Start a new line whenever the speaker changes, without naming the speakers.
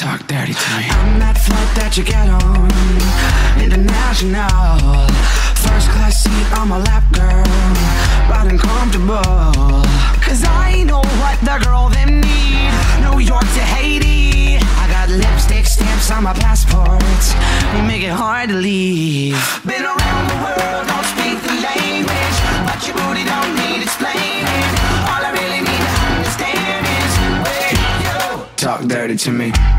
Talk dirty to me.
I'm that flight that you get on, international. First class seat on my lap, girl, riding comfortable. Cause I know what the girl them need. New York to Haiti, I got lipstick stamps on my passport. We make it hard to leave. Been around the world, don't speak the language, but your booty don't need explaining. All I really need to understand is, wait, yo,
Talk dirty to me.